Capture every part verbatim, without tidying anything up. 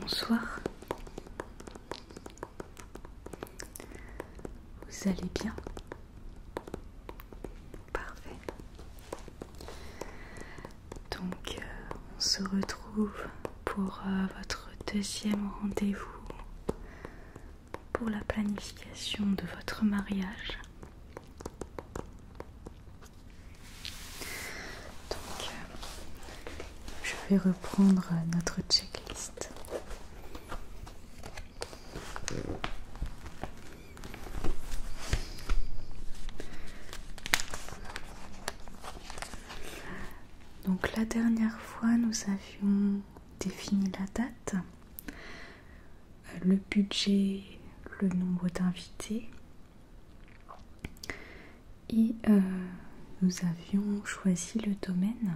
bonsoir. Vous allez bien? Parfait. Donc, euh, on se retrouve pour euh, votre deuxième rendez-vous pour la planification de votre mariage. Donc, euh, je vais reprendre notre checklist. Donc la dernière fois, nous avions défini la date, le budget, le nombre d'invités et euh, nous avions choisi le domaine.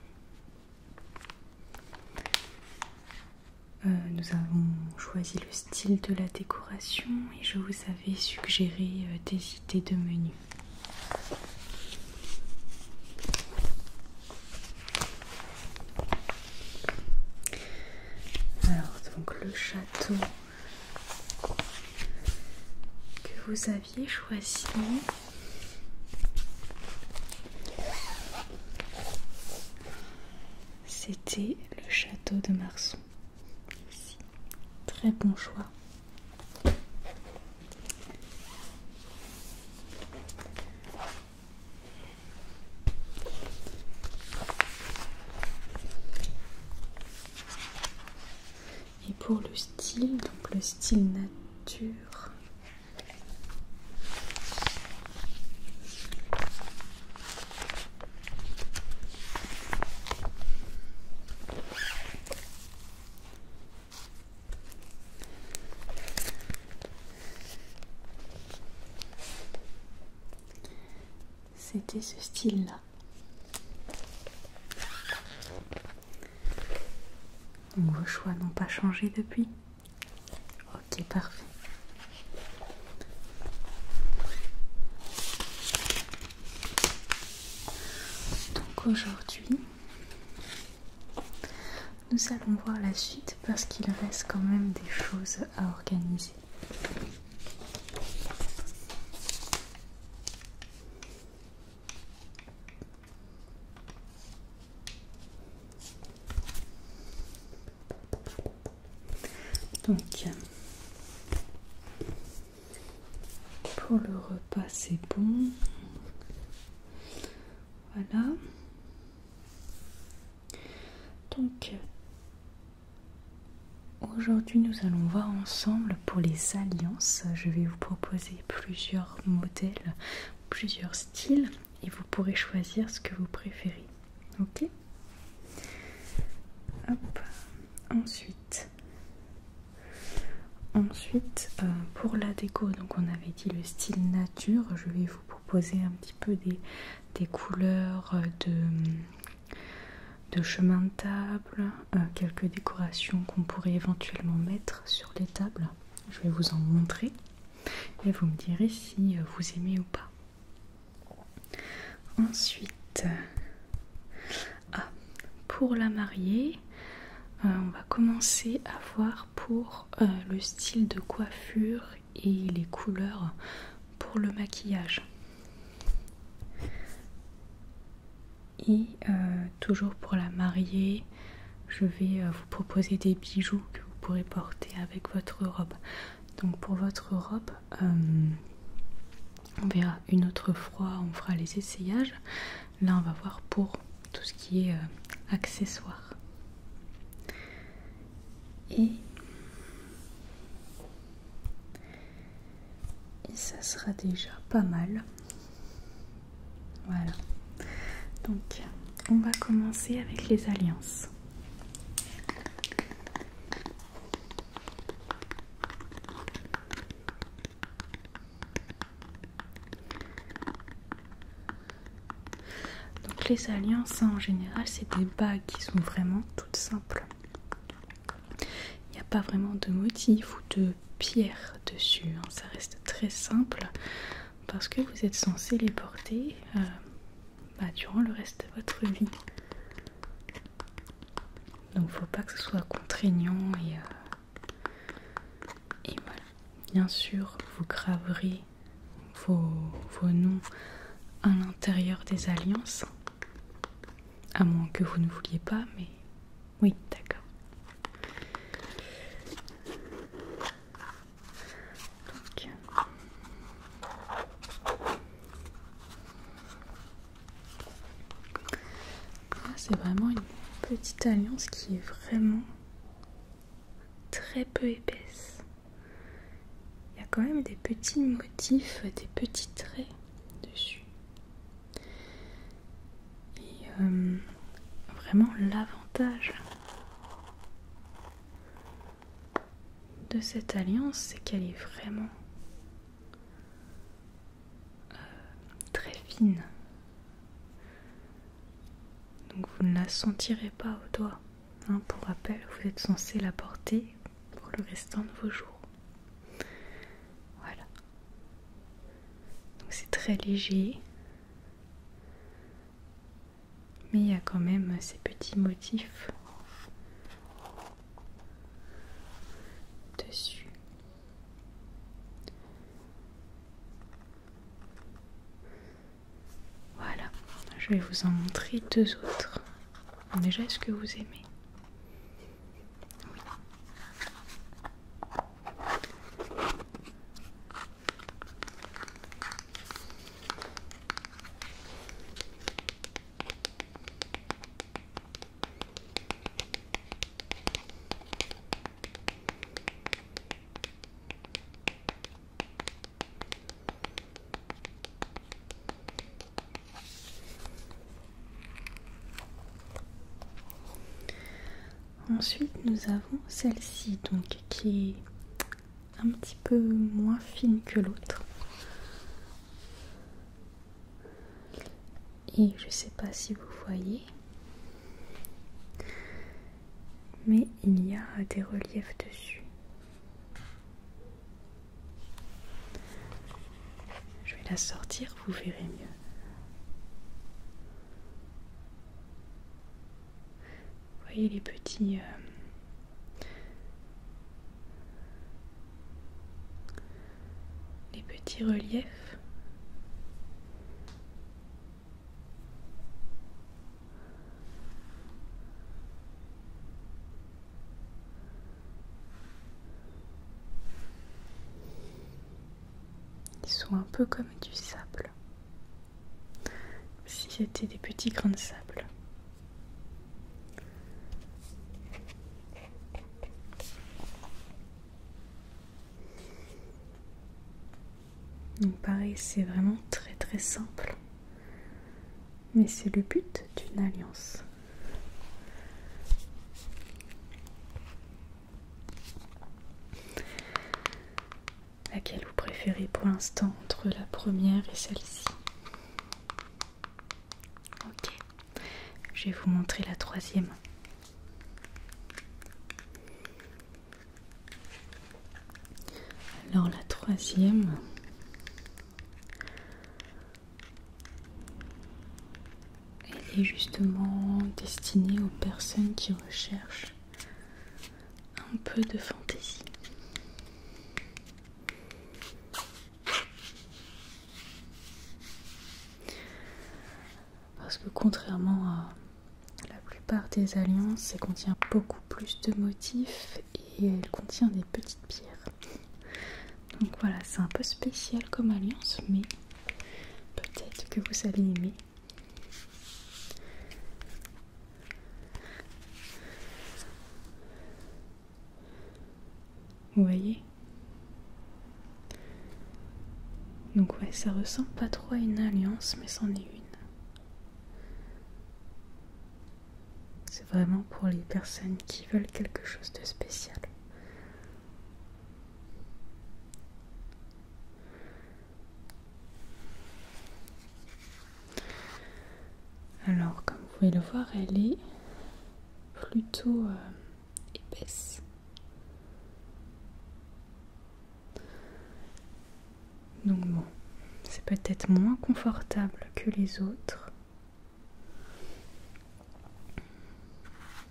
Euh, nous avons choisi le style de la décoration et je vous avais suggéré euh, des idées de menus. Donc le château que vous aviez choisi, c'était le château de Marson. Ici. Très bon choix. Pour le style, donc le style nature, c'était ce style-là. Donc vos choix n'ont pas changé depuis? Ok, parfait. Donc aujourd'hui, nous allons voir la suite parce qu'il reste quand même des choses à organiser. Donc, pour le repas, c'est bon. Voilà. Donc, aujourd'hui, nous allons voir ensemble pour les alliances. Je vais vous proposer plusieurs modèles, plusieurs styles, et vous pourrez choisir ce que vous préférez. Ok? Hop. Ensuite. Ensuite, euh, pour la déco, donc on avait dit le style nature, je vais vous proposer un petit peu des, des couleurs de, de chemin de table, euh, quelques décorations qu'on pourrait éventuellement mettre sur les tables. Je vais vous en montrer et vous me direz si vous aimez ou pas. Ensuite, ah, pour la mariée, Euh, on va commencer à voir pour euh, le style de coiffure et les couleurs pour le maquillage. Et euh, toujours pour la mariée, je vais euh, vous proposer des bijoux que vous pourrez porter avec votre robe. Donc pour votre robe, euh, on verra une autre fois, on fera les essayages. Là on va voir pour tout ce qui est euh, accessoires. Et, et ça sera déjà pas mal. Voilà. Donc, on va commencer avec les alliances. Donc, les alliances, hein, en général, c'est des bagues qui sont vraiment toutes simples. Pas vraiment de motifs ou de pierres dessus, hein. Ça reste très simple parce que vous êtes censé les porter euh, bah, durant le reste de votre vie. Donc faut pas que ce soit contraignant et, euh, bien sûr, vous graverez vos, vos noms à l'intérieur des alliances. À moins que vous ne vouliez pas, mais oui, d'accord. Donc, là, c'est vraiment une petite alliance qui est vraiment très peu épaisse. Il y a quand même des petits motifs, des petits traits dessus. Et euh, vraiment l'avantage de cette alliance, c'est qu'elle est vraiment euh, très fine. Donc vous ne la sentirez pas au doigt. Hein, pour rappel, vous êtes censé la porter pour le restant de vos jours. Voilà. Donc c'est très léger. Mais il y a quand même ces petits motifs dessus. Voilà, je vais vous en montrer deux autres. Déjà, est-ce que vous aimez? Oui. Ensuite, nous avons celle-ci, donc qui est un petit peu moins fine que l'autre. Et je ne sais pas si vous voyez, mais il y a des reliefs dessus. Je vais la sortir, vous verrez mieux. Vous voyez les petits euh, les petits reliefs. Ils sont un peu comme du sable, si c'était des petits grains de sable. Donc pareil, c'est vraiment très très simple, mais c'est le but d'une alliance. Laquelle vous préférez pour l'instant entre la première et celle-ci? Ok, je vais vous montrer la troisième. Alors la troisième, elle est justement destinée aux personnes qui recherchent un peu de fantaisie. Parce que contrairement à la plupart des alliances, elle contient beaucoup plus de motifs et elle contient des petites pierres. Donc voilà, c'est un peu spécial comme alliance, mais peut-être que vous allez aimer. Vous voyez? Donc ouais, ça ressemble pas trop à une alliance, mais c'en est une. C'est vraiment pour les personnes qui veulent quelque chose de spécial. Alors, comme vous pouvez le voir, elle est plutôt euh, épaisse. Donc bon, c'est peut-être moins confortable que les autres.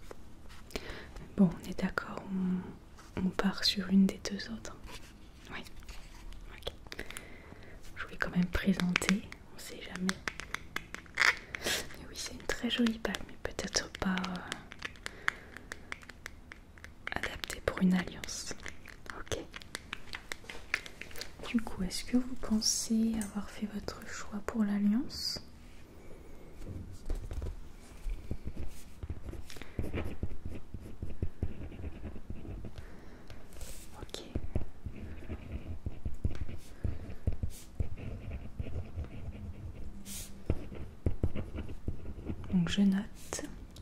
Bon, on est d'accord, on, on part sur une des deux autres. Oui. quand même présenter, on sait jamais. Mais oui, c'est une très jolie bague, mais peut-être pas euh, adaptée pour une alliance. Ok. Du coup, est-ce que vous pensez avoir fait votre choix pour l'alliance? Ok. Donc je note.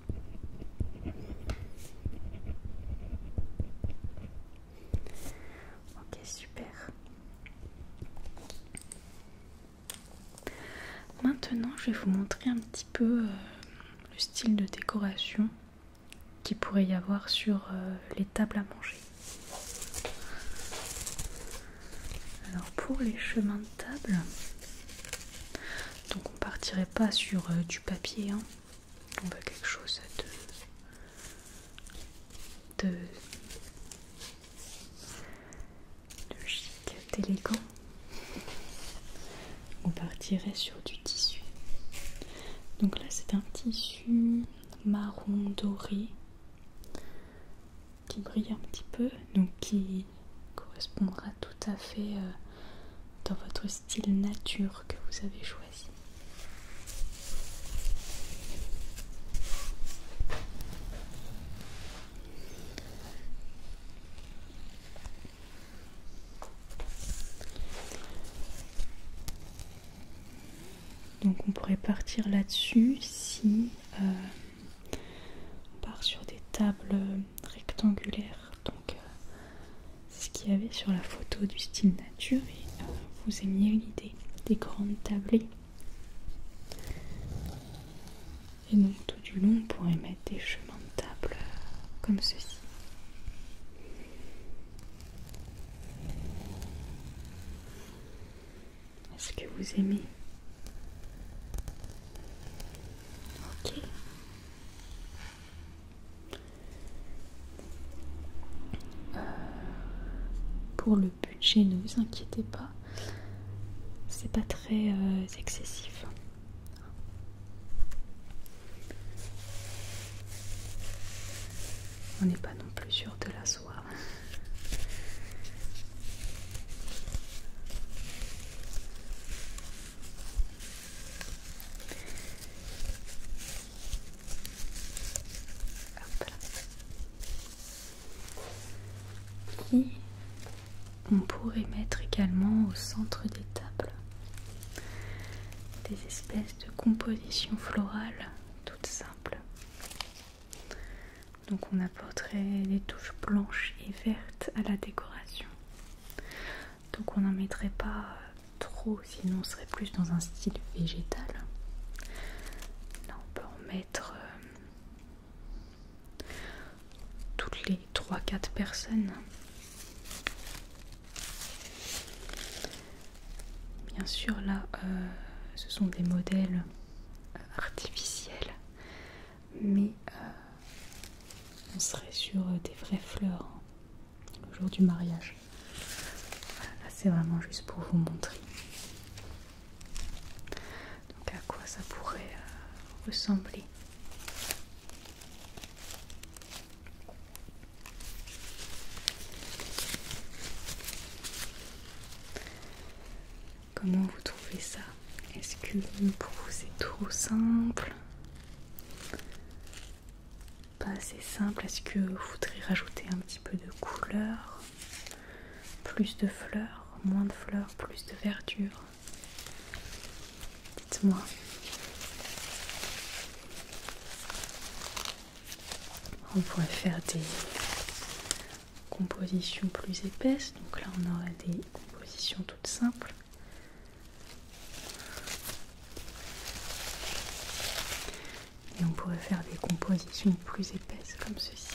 Ok, super. Maintenant, je vais vous montrer un petit peu euh, le style de décoration qu'il pourrait y avoir sur euh, les tables à manger. Alors pour les chemins de table, donc on partirait pas sur euh, du papier, hein. On veut quelque chose de, de, de chic, d'élégant. On partirait sur du tissu. Donc là c'est un tissu marron doré qui brille un petit peu, donc qui correspondra tout à fait euh, dans votre style nature que vous avez choisi. Donc on pourrait partir là-dessus si euh, on part sur des tables rectangulaires. Donc euh, c'est ce qu'il y avait sur la photo du style nature et euh, vous aimiez l'idée des grandes tablées. Et donc tout du long on pourrait mettre des chemins de table euh, comme ceci. Est-ce que vous aimez? Ok. Euh, pour le budget, ne vous inquiétez pas, c'est pas très euh, excessif. On n'est pas non plus sûr de la soie. Et on pourrait mettre également au centre des tables des espèces de compositions florales toutes simples. Donc on apporterait des touches blanches et vertes à la décoration. Donc on n'en mettrait pas trop, sinon on serait plus dans un style végétal. Là on peut en mettre euh, toutes les trois quatre personnes. Bien sûr là euh, ce sont des modèles euh, artificiels, mais euh, on serait sur des vraies fleurs hein, le jour du mariage. Voilà, là c'est vraiment juste pour vous montrer. Donc à quoi ça pourrait euh, ressembler. Comment vous trouvez ça? Est-ce que pour vous c'est trop simple? Pas assez simple? Est-ce que vous voudrez rajouter un petit peu de couleur? Plus de fleurs? Moins de fleurs? Plus de verdure? Dites-moi. On pourrait faire des compositions plus épaisses. Donc là on aurait des compositions toutes simples. Et on pourrait faire des compositions plus épaisses comme ceci.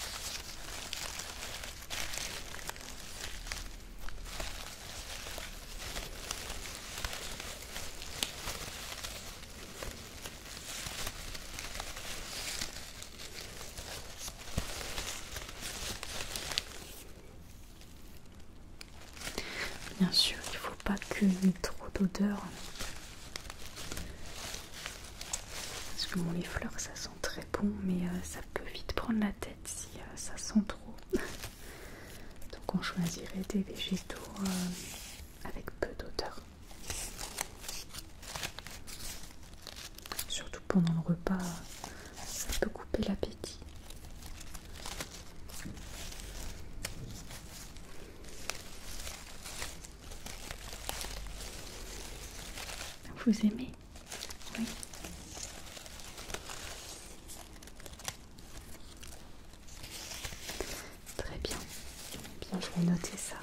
Bien sûr, il ne faut pas qu'il y ait trop l'odeur. Parce que bon, les fleurs ça sent très bon, mais euh, ça peut vite prendre la tête si euh, ça sent trop. Donc on choisirait des végétaux euh, avec peu d'odeur. Surtout pendant le repas, ça peut couper l'appétit. Vous aimez? Oui. Très bien. Bien, je vais noter ça.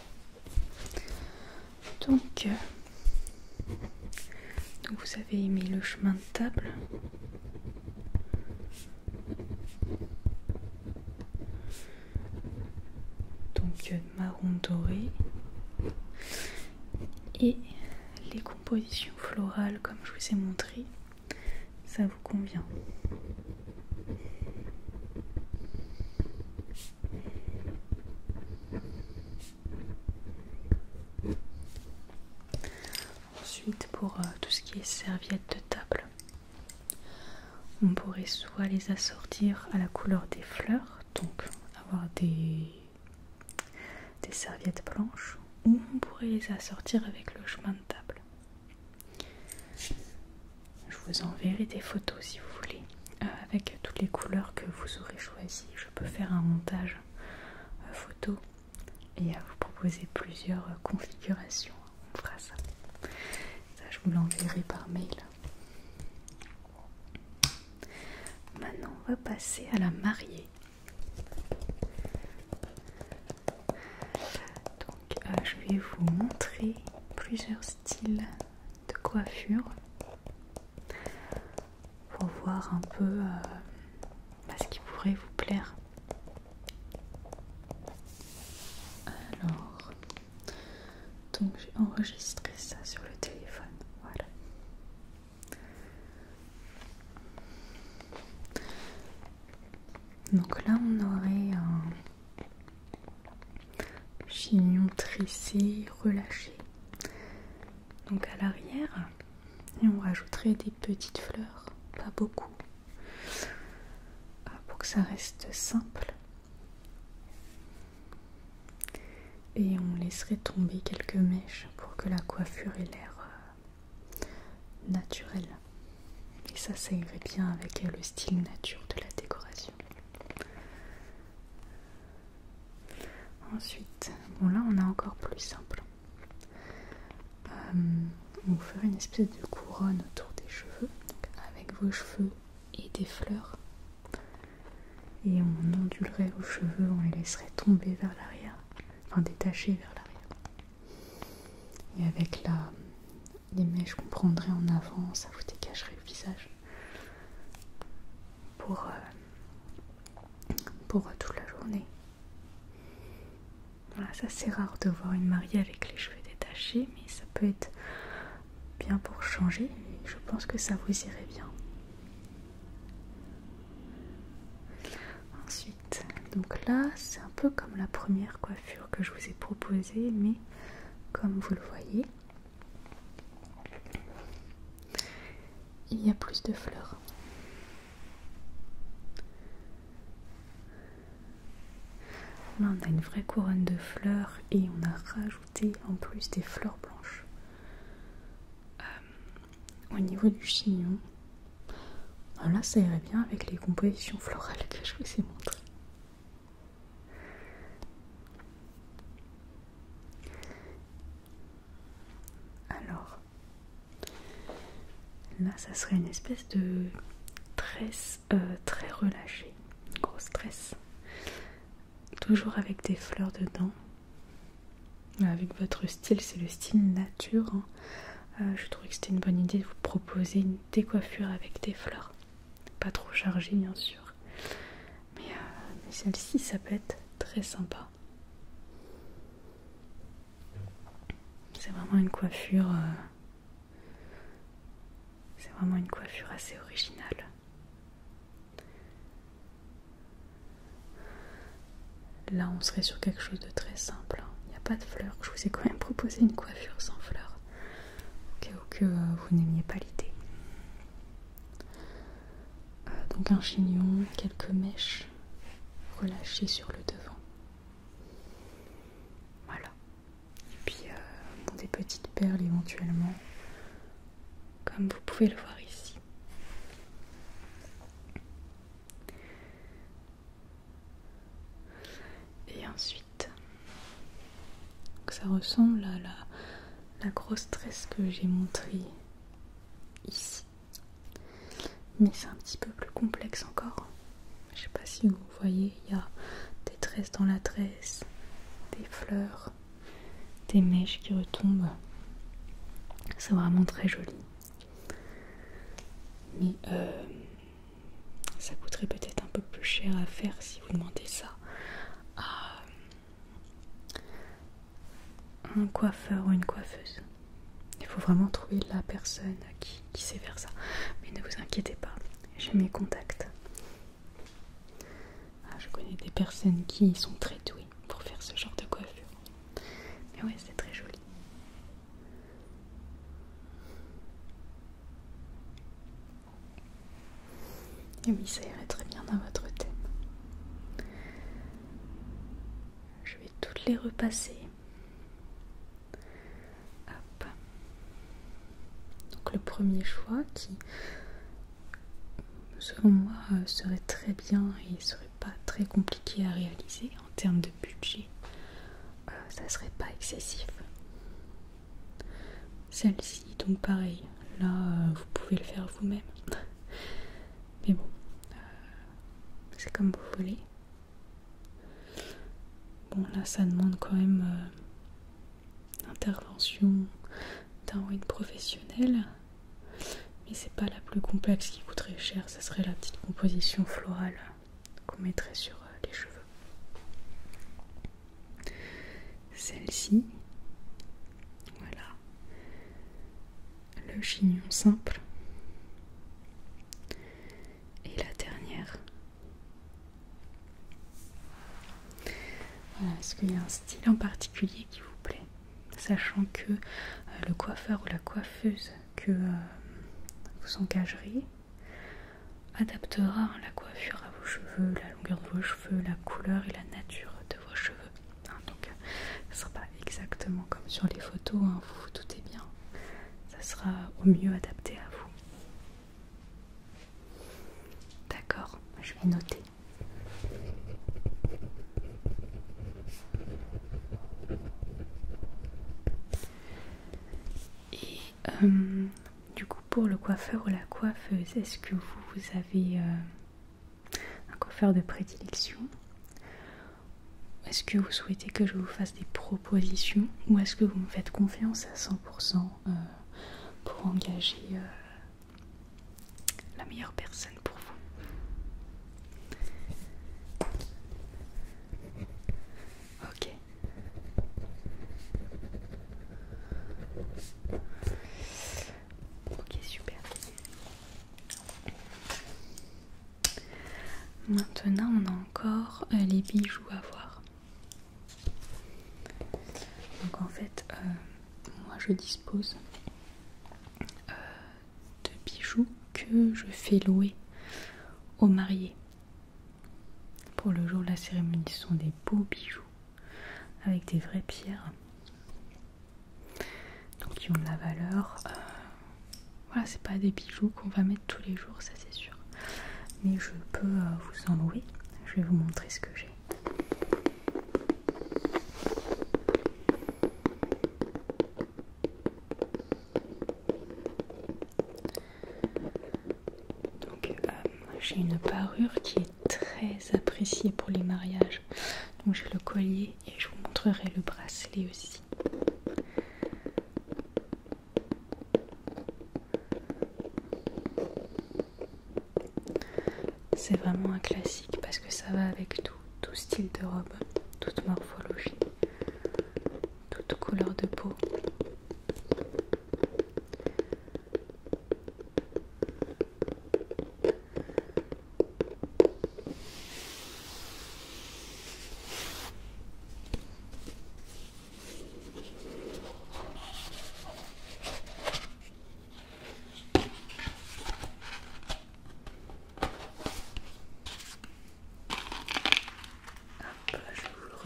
Donc, euh, donc vous avez aimé le chemin de table. Donc euh, marron doré. Et les compositions florales comme je vous ai montré, ça vous convient? Ensuite, pour euh, tout ce qui est serviettes de table, on pourrait soit les assortir à la couleur des fleurs, donc avoir des, des serviettes blanches, ou on pourrait les assortir avec le chemin de table. Je vous enverrai des photos si vous voulez, euh, avec toutes les couleurs que vous aurez choisies. Je peux faire un montage euh, photo et à vous proposer plusieurs euh, configurations. On fera ça. Ça, je vous l'enverrai par mail. Maintenant, on va passer à la mariée. Donc, euh, je vais vous montrer plusieurs styles de coiffure pour voir un peu euh, bah, ce qui pourrait vous plaire. Alors, donc j'ai enregistré ça sur le téléphone. Voilà. Donc là, on aurait un chignon tressé, relâché. Donc à l'arrière, et on rajouterait des petites fleurs, pas beaucoup, pour que ça reste simple. Et on laisserait tomber quelques mèches pour que la coiffure ait l'air euh, naturelle. Et ça, ça irait bien avec euh, le style nature de la décoration. Ensuite, bon là on a encore plus simple. Euh, on vous ferait une espèce de couronne autour des cheveux, donc avec vos cheveux et des fleurs. Et on ondulerait vos cheveux, on les laisserait tomber vers l'arrière, enfin détacher vers l'arrière. Et avec la, les mèches qu'on prendrait en avant, ça vous dégagerait le visage pour, euh, pour toute la journée. Voilà, ça c'est rare de voir une mariée avec les cheveux détachés, mais ça peut être bien pour changer et je pense que ça vous irait bien. Ensuite, donc là c'est un peu comme la première coiffure que je vous ai proposée, mais comme vous le voyez, il y a plus de fleurs. Là on a une vraie couronne de fleurs et on a rajouté en plus des fleurs blanches. Euh, au niveau du chignon, là ça irait bien avec les compositions florales que je vous ai montrées. Alors, là ça serait une espèce de tresse euh, très relâchée, une grosse tresse. Toujours avec des fleurs dedans. Avec votre style, c'est le style nature. Hein. Euh, je trouvais que c'était une bonne idée de vous proposer une décoiffure avec des fleurs. Pas trop chargée, bien sûr. Mais, euh, mais celle-ci, ça peut être très sympa. C'est vraiment une coiffure. Euh, c'est vraiment une coiffure assez originale. Là, on serait sur quelque chose de très simple. Il n'y a pas de fleurs. Je vous ai quand même proposé une coiffure sans fleurs. que euh, vous n'aimiez pas l'idée. Euh, donc un chignon, quelques mèches relâchées sur le devant. Voilà. Et puis euh, bon, des petites perles éventuellement, comme vous pouvez le voir ici. Et ensuite, donc ça ressemble à la, la grosse tresse que j'ai montrée ici. Mais c'est un petit peu plus complexe encore. Je sais pas si vous voyez, il y a des tresses dans la tresse, des fleurs, des mèches qui retombent. C'est vraiment très joli. Mais euh, ça coûterait peut-être un peu plus cher à faire si vous demandez ça à un coiffeur ou une coiffeuse. Il faut vraiment trouver la personne qui, qui sait faire ça. Mais ne vous inquiétez pas, j'ai mes contacts. Ah, je connais des personnes qui sont très douées pour faire ce genre de coiffure. Mais ouais, c'est très joli. Et oui, ça irait très bien dans votre thème. Je vais toutes les repasser. Hop. Donc le premier choix qui, selon moi, serait très bien et serait pas très compliqué à réaliser en termes de budget, euh, ça serait pas excessif. Celle-ci, donc pareil, là euh, vous pouvez le faire vous-même. Mais bon, euh, c'est comme vous voulez. Bon, là ça demande quand même euh, l'intervention d'un ou une professionnelle. Mais c'est pas la plus complexe qui coûterait cher, ça serait la petite composition florale qu'on mettrait sur euh, les cheveux. Celle-ci, voilà, le chignon simple. Et la dernière. Voilà, est-ce qu'il y a un style en particulier qui vous plaît? Sachant que euh, le coiffeur ou la coiffeuse que euh, vous engagerez adaptera la coiffure à vos cheveux, la longueur de vos cheveux, la couleur et la nature de vos cheveux. Hein, donc, ce ne sera pas exactement comme sur les photos, hein, vous vous doutez bien. Ça sera au mieux adapté à vous. D'accord, je vais noter. Et euh, du coup, pour le coiffeur ou la coiffeuse, est-ce que vous, vous avez euh, un coiffeur de prédilection? Est-ce que vous souhaitez que je vous fasse des propositions ou est-ce que vous me faites confiance à cent pour cent euh, pour engager euh, la meilleure personne pour vous? Ok. Ok, super. Maintenant, on a encore euh, les bijoux à voir. Donc en fait, euh, moi je dispose euh, de bijoux que je fais louer aux mariés. Pour le jour de la cérémonie, ce sont des beaux bijoux avec des vraies pierres. Donc qui ont de la valeur. Euh, voilà, c'est pas des bijoux qu'on va mettre tous les jours, ça c'est sûr. Mais je peux euh, vous en louer. Je vais vous montrer ce que j'ai. Donc euh, j'ai une parure qui est très appréciée pour les mariages. Donc j'ai le collier et je vous montrerai le bracelet aussi. C'est vraiment un classique parce que ça va avec tout, tout style de robe, toute morphologie, toute couleur de peau.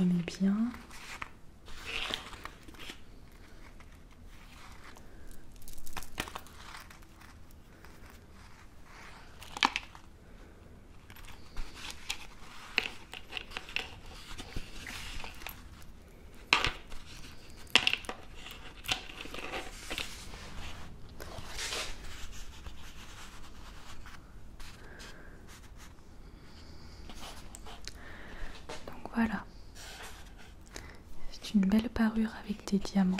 remets bien. Voilà, c'est une belle parure avec des diamants.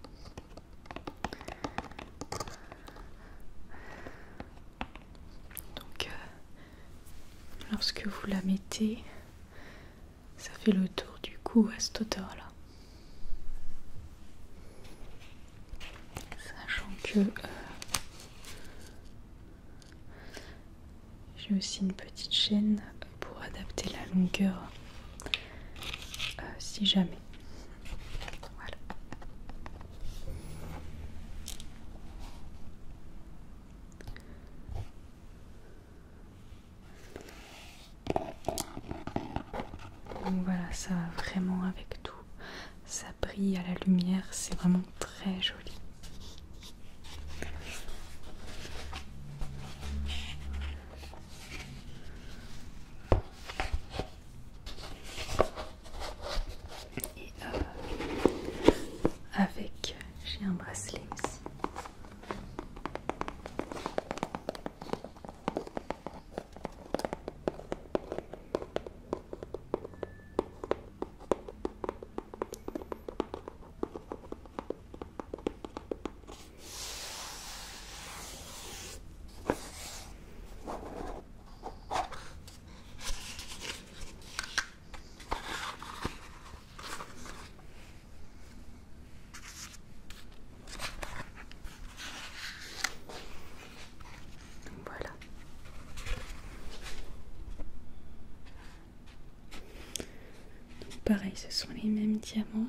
Donc, euh, lorsque vous la mettez, ça fait le tour du cou à cette hauteur-là. Sachant que euh, j'ai aussi une petite chaîne pour adapter la longueur. Si jamais. Voilà. Donc voilà, ça va vraiment avec tout. Ça brille à la lumière, c'est vraiment très joli. Avec, j'ai un bracelet aussi. Pareil, ce sont les mêmes diamants.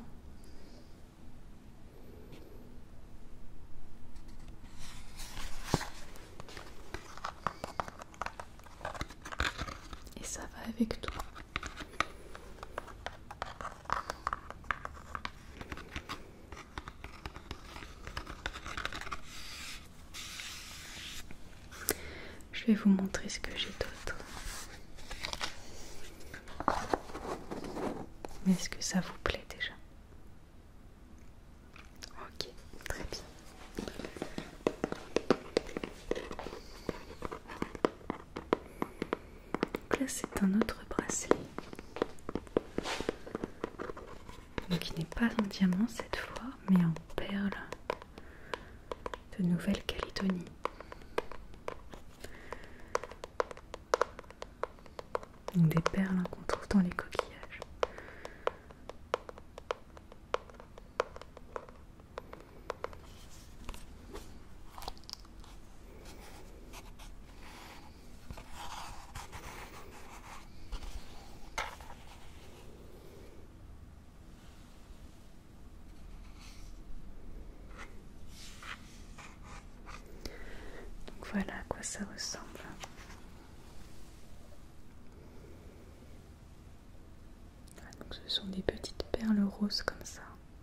Et ça va avec tout. Je vais vous montrer ce que j'ai d'autre. Mais est-ce que ça vous plaît déjà? Ok, très bien. Donc là, c'est un autre bracelet. Donc il n'est pas en diamant cette fois, mais en perle de Nouvelle-Calédonie. Des perles qu'on trouve dans les coquillages. Donc voilà à quoi ça ressemble. Donc ce sont des petites perles roses comme ça.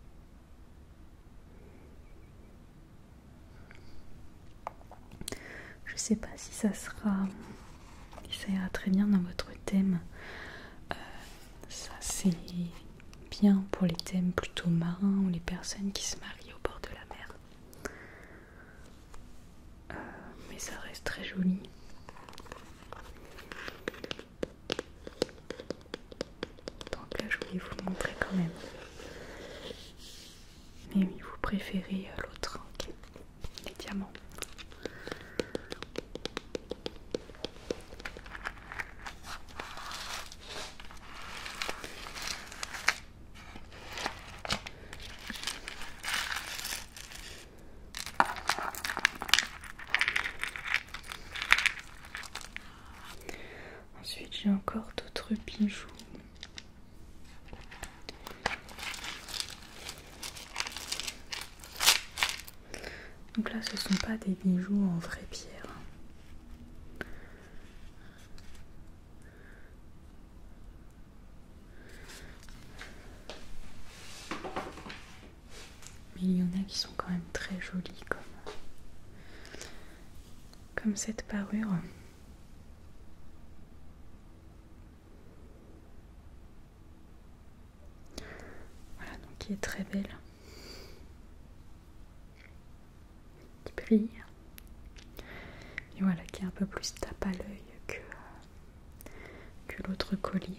Je sais pas si ça sera, si ça ira très bien dans votre thème. Euh, ça c'est bien pour les thèmes plutôt marins ou les personnes qui se marient au bord de la mer. Euh, mais ça reste très joli. Donc là je voulais vous montrer quand même. Mais oui, vous préférez l'autre, ok, les diamants. Ensuite, j'ai encore d'autres bijoux. Donc là, ce ne sont pas des bijoux en vraie pierre. a qui sont quand même très jolies comme, comme cette parure. Voilà, donc qui est très belle. Qui brille. Et voilà, qui est un peu plus tape à l'œil que, que l'autre collier.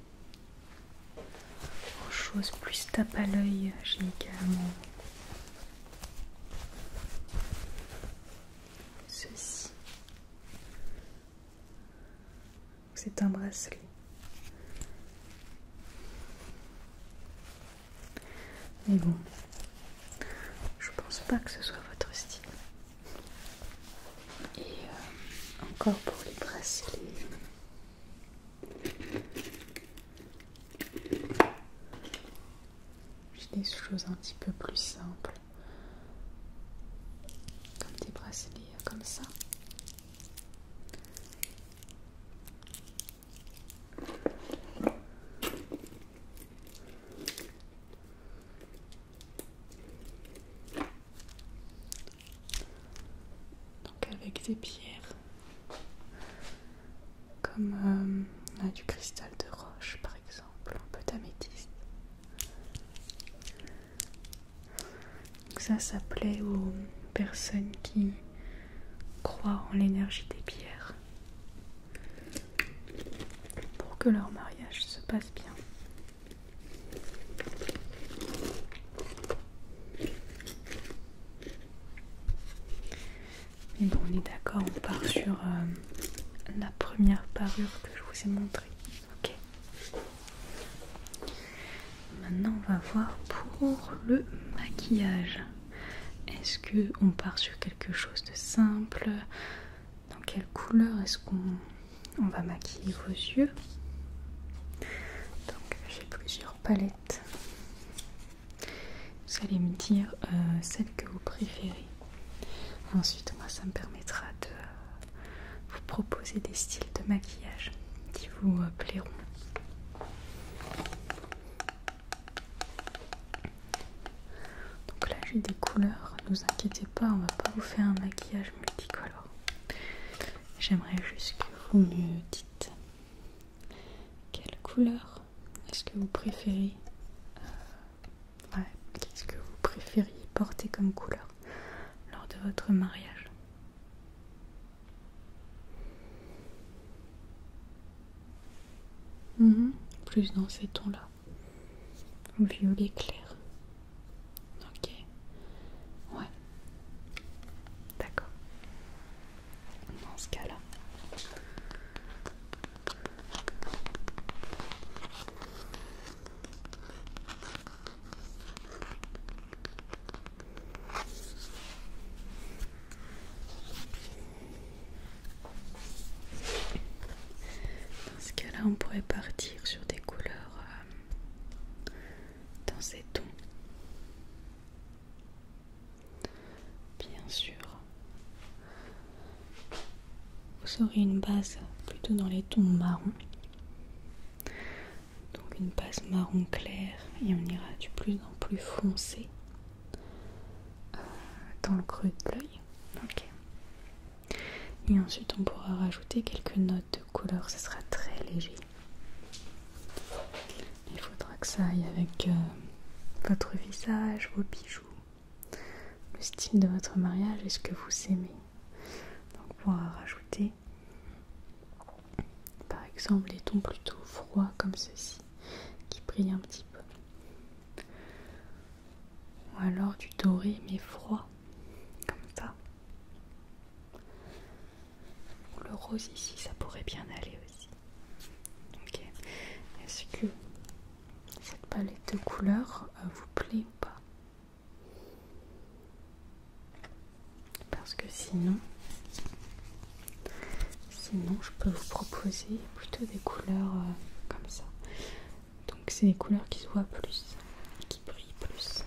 En chose plus tape à l'œil, j'ai également ceci. C'est un bracelet. Mais bon, je pense pas que ce soit votre style. Et euh, encore pour les bracelets. J'ai des choses un petit peu plus simples. Comme des bracelets comme ça. Donc avec des pierres. Comme euh, du cristal de roche par exemple, un peu d'améthyste. Donc ça, ça plaît aux personnes qui croient en l'énergie des pierres pour que leur mariage se passe bien. Mais bon, on est d'accord, on part sur euh, la première parure que je vous ai montrée. Ok. Maintenant, on va voir pour le maquillage. Est-ce que on part sur quelque chose de simple? Dans quelle couleur est-ce qu'on on va maquiller vos yeux? Donc, j'ai plusieurs palettes. Vous allez me dire euh, celle que vous préférez. Ensuite, moi, ça me permettra de vous proposer des styles de maquillage qui vous euh, plairont. Donc là, j'ai des couleurs. Ne vous inquiétez pas, on va pas vous faire un maquillage multicolore. J'aimerais juste que vous me dites quelle couleur est-ce que vous préférez. Euh, ouais, qu'est-ce que vous préfériez porter comme couleur lors de votre mariage. Mmh. Plus dans ces tons-là. Violet clair. Ok. Ouais. D'accord. Dans ce cas-là. Dans ce cas-là, on pourrait partir sur des couleurs euh, dans ces tons. Bien sûr, vous aurez une base plutôt dans les tons marron. Donc une base marron clair et on ira du plus en plus foncé euh, dans le creux de l'œil. Ok. Et ensuite on pourra rajouter quelques notes de couleur, ce sera très léger. Il faudra que ça aille avec euh, votre visage, vos bijoux, le style de votre mariage et ce que vous aimez. Donc on pourra rajouter par exemple des tons plutôt froids comme ceci, qui brillent un petit peu. Ou alors du doré mais froid, comme ça. Le rose ici, ça pourrait bien aller aussi. Ok. Est-ce que cette palette de couleurs euh, vous plaît ou pas? Parce que sinon, sinon je peux vous proposer plutôt des couleurs euh, comme ça. Donc c'est des couleurs qui se voient plus, qui brillent plus.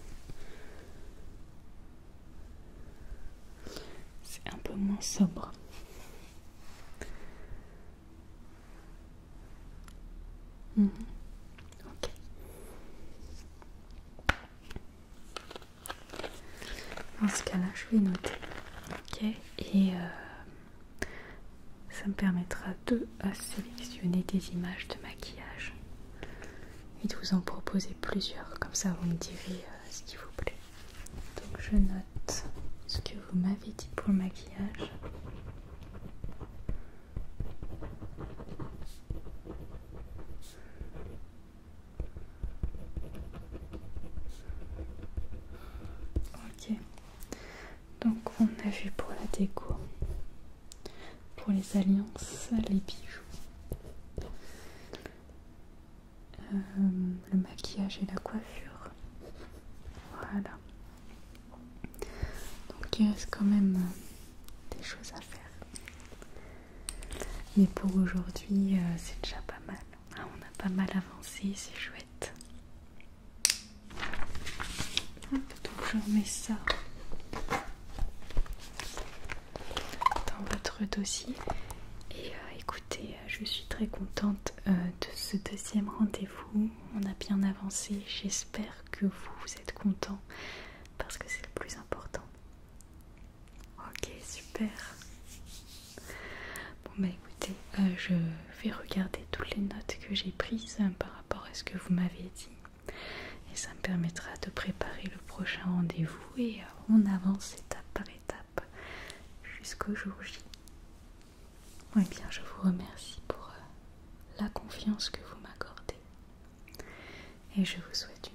C'est un peu moins sobre. Mmh. Ok. dans ce cas-là, je vais noter. Ok. Et euh, ça me permettra de euh, sélectionner des images de maquillage et de vous en proposer plusieurs. Comme ça, vous me direz euh, ce qui vous plaît. Donc, je note ce que vous m'avez dit pour le maquillage. Ok. Donc, on a vu pour la déco, pour les alliances, les bijoux, euh, le maquillage et la coiffure. Voilà. Donc il reste quand même euh, des choses à faire. Mais pour aujourd'hui, euh, c'est déjà pas mal. Ah, on a pas mal avancé, c'est chouette. Hop, donc je remets ça dans votre dossier. Et euh, écoutez, je suis très contente euh, de ce deuxième rendez-vous. On a bien avancé. J'espère que vous, vous êtes contents parce que c'est le plus important. Ok, super. Bon bah écoutez, euh, je vais regarder toutes les notes que j'ai prises hein, par rapport à ce que vous m'avez dit. Et ça me permettra de préparer le prochain rendez-vous et euh, on avance étape par étape jusqu'au jour J. Eh bien, je vous remercie pour euh, la confiance que vous m'accordez. Et je vous souhaite